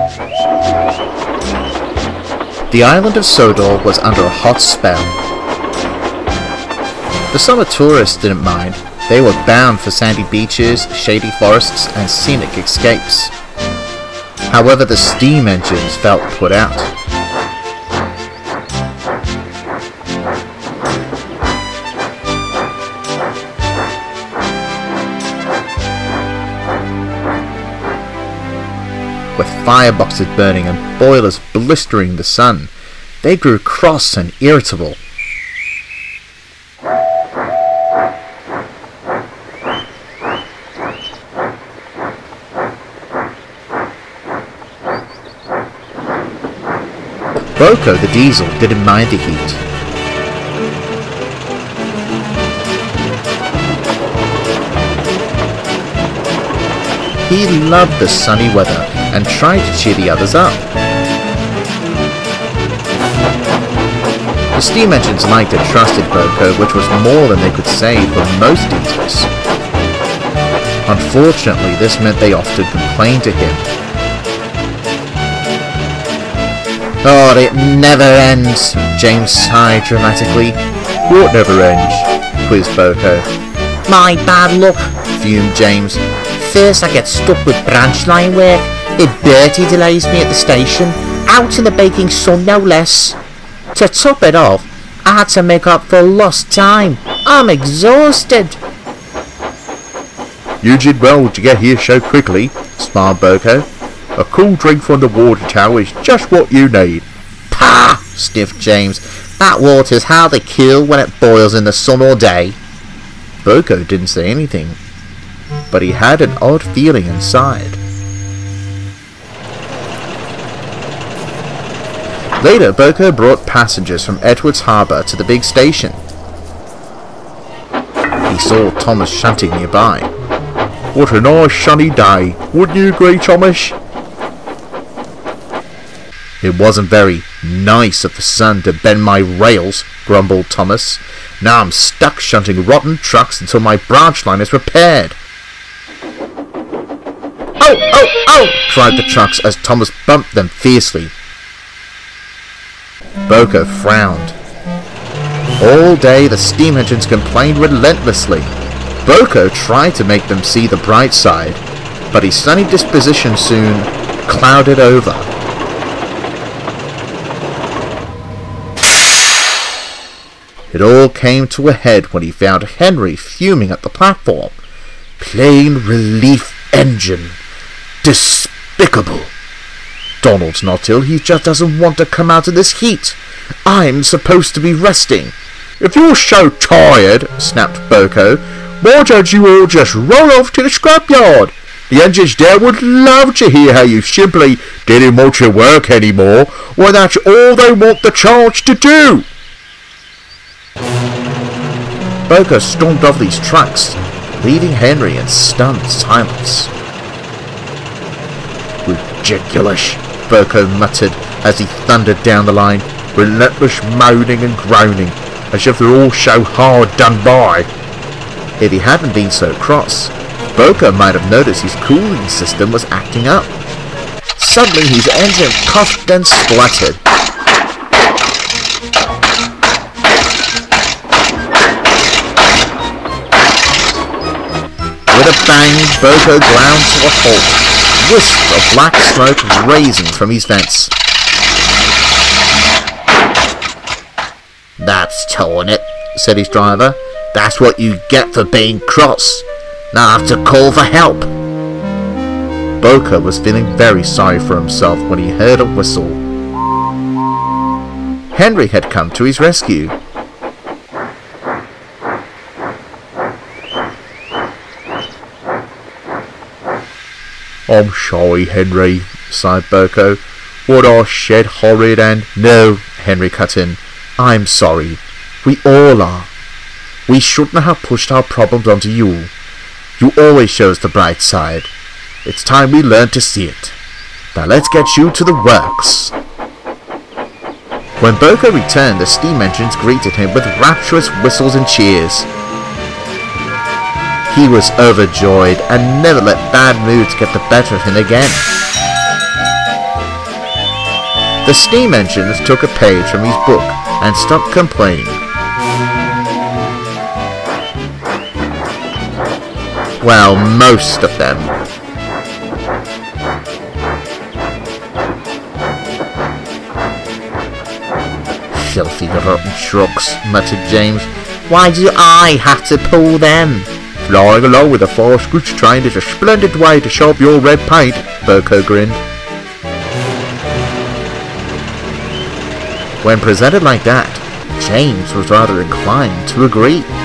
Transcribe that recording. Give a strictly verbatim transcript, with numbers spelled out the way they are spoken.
The island of Sodor was under a hot spell. The summer tourists didn't mind. They were bound for sandy beaches, shady forests, and scenic escapes. However, the steam engines felt put out. With fireboxes burning and boilers blistering the sun, they grew cross and irritable. Boko the diesel didn't mind the heat. He loved the sunny weather and tried to cheer the others up. The steam engines liked and trusted Boko, which was more than they could say for most diesels. Unfortunately, this meant they often complained to him. "Oh, it never ends," James sighed dramatically. "What never ends?" quizzed Boko. "My bad luck," fumed James. "First I get stuck with branch line work, then Bertie delays me at the station, out in the baking sun no less. To top it off, I had to make up for lost time. I'm exhausted." "You did well to get here so quickly," smiled Boko. "A cool drink from the water tower is just what you need." "Pah!" sniffed James. "That water's hardly cool when it boils in the sun all day." Boko didn't say anything, but he had an odd feeling inside. Later, Boko brought passengers from Edwards Harbour to the big station. He saw Thomas shunting nearby. "What a nice sunny day, wouldn't you agree, Thomas?" "It wasn't very nice of the sun to bend my rails," grumbled Thomas. "Now I'm stuck shunting rotten trucks until my branch line is repaired." "Oh, oh, oh!" cried the trucks as Thomas bumped them fiercely. Boko frowned. All day the steam engines complained relentlessly. Boko tried to make them see the bright side, but his sunny disposition soon clouded over. It all came to a head when he found Henry fuming at the platform. "Plain relief engine. Despicable. Donald's not ill, he just doesn't want to come out in this heat. I'm supposed to be resting." "If you're so tired," snapped Boko, "why don't you all just roll off to the scrapyard? The engines there would love to hear how you simply didn't want to work anymore, when that's all they want the chance to do." Boko stormed off these trucks, leaving Henry in stunned silence. "Ridiculous," Boko muttered as he thundered down the line, relentless moaning and groaning, as if they're all so hard done by. If he hadn't been so cross, Boko might have noticed his cooling system was acting up. Suddenly his engine puffed and spluttered. With a bang, Boko ground to a halt, wisps of black smoke raising from his vents. "That's towing it," said his driver. "That's what you get for being cross. Now I have to call for help." Boko was feeling very sorry for himself when he heard a whistle. Henry had come to his rescue. "I'm sorry, Henry," sighed Boko. "What I said horrid and—" "No," Henry cut in. "I'm sorry. We all are. We shouldn't have pushed our problems onto you. You always show us the bright side. It's time we learned to see it. Now let's get you to the works." When Boko returned, the steam engines greeted him with rapturous whistles and cheers. He was overjoyed and never let bad moods get the better of him again. The steam engines took a page from his book and stopped complaining. Well, most of them. Filthy rotten trucks, muttered James. Why do I have to pull them? Flying along with a fast goods train is a splendid way to show off your red paint, Burko grinned. When presented like that, James was rather inclined to agree.